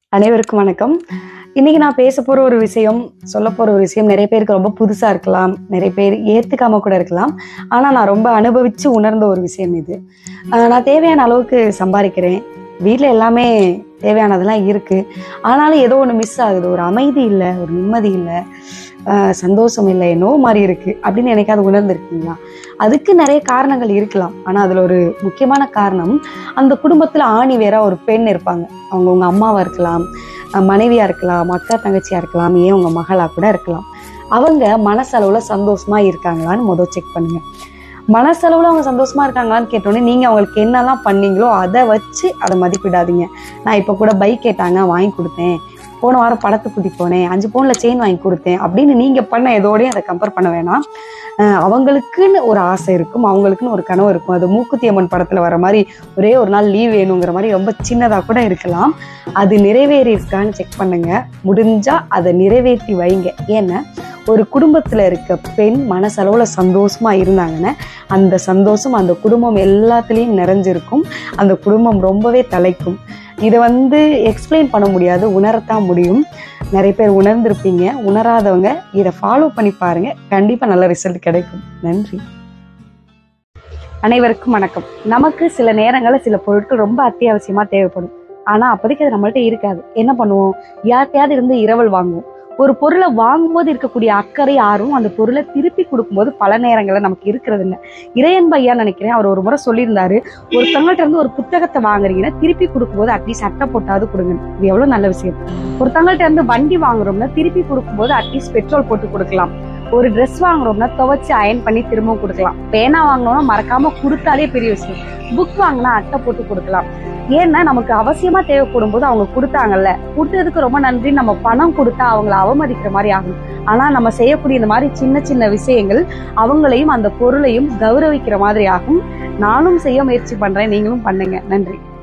அனைவருக்கும் வணக்கம். இன்னைக்கு நான் பேச போற ஒரு விஷயம், சொல்ல போற ஒரு விஷயம் நிறைய பேருக்கு ரொம்ப புதுசா இருக்கலாம், நிறைய பேர் ஏத்துக்காம கூட இருக்கலாம். ஆனா நான் ரொம்ப அனுபவிச்சு உணர்ந்த ஒரு விஷயம் இது. நான் தேவையான அளவுக்கு சம்பாதிக்கிறேன், வீட்டில் எல்லாமே தேவையானதெல்லாம் இருக்கு. ஆனாலும் ஏதோ ஒன்று மிஸ் ஆகுது. ஒரு அமைதி இல்லை, ஒரு நிம்மதி இல்லை, சந்தோஷம் இல்லை, என்னோ மாதிரி இருக்கு அப்படின்னு எனக்காவது உணர்ந்திருக்கீங்களா? அதுக்கு நிறைய காரணங்கள் இருக்கலாம். ஆனா அதுல ஒரு முக்கியமான காரணம், அந்த குடும்பத்துல ஆணி வேற ஒரு பெண் இருப்பாங்க. அவங்க உங்க அம்மாவா இருக்கலாம், மனைவியா இருக்கலாம், அக்கா தங்கச்சியா இருக்கலாம், ஏன் உங்க மகளா கூட இருக்கலாம். அவங்க மனசளவுல சந்தோஷமா இருக்காங்களான்னு முதல் செக் பண்ணுங்க. மனசளவுல அவங்க சந்தோஷமா இருக்காங்களான்னு கேட்டோன்னே நீங்க அவங்களுக்கு என்னெல்லாம் பண்ணீங்களோ அதை வச்சு அதை மதிப்பிடாதீங்க. நான் இப்ப கூட பைக் கேட்டாங்க, வாங்கி கொடுத்தேன், போன வாரம் படத்துக்கு கூட்டிட்டு போனேன், 5 பவுன்ல செயின் வாங்கி கொடுத்தேன் அப்படின்னு நீங்க பண்ண எதோடய அதை கம்பேர் பண்ண வேணாம். அவங்களுக்குன்னு ஒரு ஆசை இருக்கும், அவங்களுக்குன்னு ஒரு கனவு இருக்கும். அது மூக்குத்தி அம்மன் படத்துல வர மாதிரி ஒரே ஒரு நாள் லீவ் வேணுங்கிற மாதிரி ரொம்ப சின்னதா கூட இருக்கலாம். அது நிறைவேறி இருக்கான்னு செக் பண்ணுங்க. முடிஞ்சா அதை நிறைவேற்றி வைங்க. ஏன்னா ஒரு குடும்பத்துல இருக்க பெண் மனசளவுல சந்தோஷமா இருந்தாங்கன்னா அந்த சந்தோஷம் அந்த குடும்பம் எல்லாத்துலேயும் நிறைஞ்சிருக்கும். அந்த குடும்பம் ரொம்பவே தலைக்கும். இதை எக்ஸ்பிளைன் பண்ண முடியாது, உணரத்தான் முடியும். நிறைய பேர் உணர்ந்திருப்பீங்க. உணராதவங்க இதை ஃபாலோ பண்ணி பாருங்க, கண்டிப்பா நல்ல ரிசல்ட் கிடைக்கும். நன்றி. அனைவருக்கும் வணக்கம். நமக்கு சில நேரங்களில் சில பொருட்கள் ரொம்ப அத்தியாவசியமா தேவைப்படும். ஆனா அப்போதைக்கு அது நம்மள்ட்ட இருக்காது. என்ன பண்ணுவோம்? யார்கிட்டயாவது இருந்து இரவல் வாங்குவோம். ஒரு பொருளை வாங்கும்போது இருக்கக்கூடிய அக்கறை ஆர்வம் அந்த பொருளை திருப்பி கொடுக்கும்போது பல நேரங்களில் நமக்கு இருக்கிறது இல்லை. இறையன்பு ஐயா நினைக்கிறேன், அவர் ஒரு முறை சொல்லியிருந்தாரு, ஒருத்தவங்கள்ட்ட இருந்து ஒரு புத்தகத்தை வாங்குறீங்கன்னா திருப்பி கொடுக்கும்போது அட்லீஸ்ட் அட்டை போட்டாவது கொடுங்க. இது எவ்வளவு நல்ல விஷயம். ஒருத்தவங்கள்ட்ட இருந்து வண்டி வாங்குறோம்னா திருப்பி கொடுக்கும்போது அட்லீஸ்ட் பெட்ரோல் போட்டு கொடுக்கலாம். ஒரு ட்ரெஸ் வாங்குறோம்னா துவைச்சு அயன் பண்ணி திரும்பவும் கொடுக்கலாம். பேனா வாங்கினோம்னா மறக்காம கொடுத்தாலே பெரிய விஷயம். புக் வாங்கினா அட்டை போட்டு கொடுக்கலாம். ஏன்னா நமக்கு அவசியமா தேவைப்படும் போது அவங்க கொடுத்தாங்கல்ல, கொடுத்ததுக்கு ரொம்ப நன்றி நம்ம பணம் கொடுத்தா அவங்கள அவமதிக்கிற மாதிரி ஆகும். ஆனா நம்ம செய்யக்கூடிய இந்த மாதிரி சின்ன சின்ன விஷயங்கள் அவங்களையும் அந்த பொருளையும் கௌரவிக்கிற மாதிரி ஆகும். நானும் செய்ய முயற்சி பண்றேன், நீங்களும் பண்ணுங்க. நன்றி.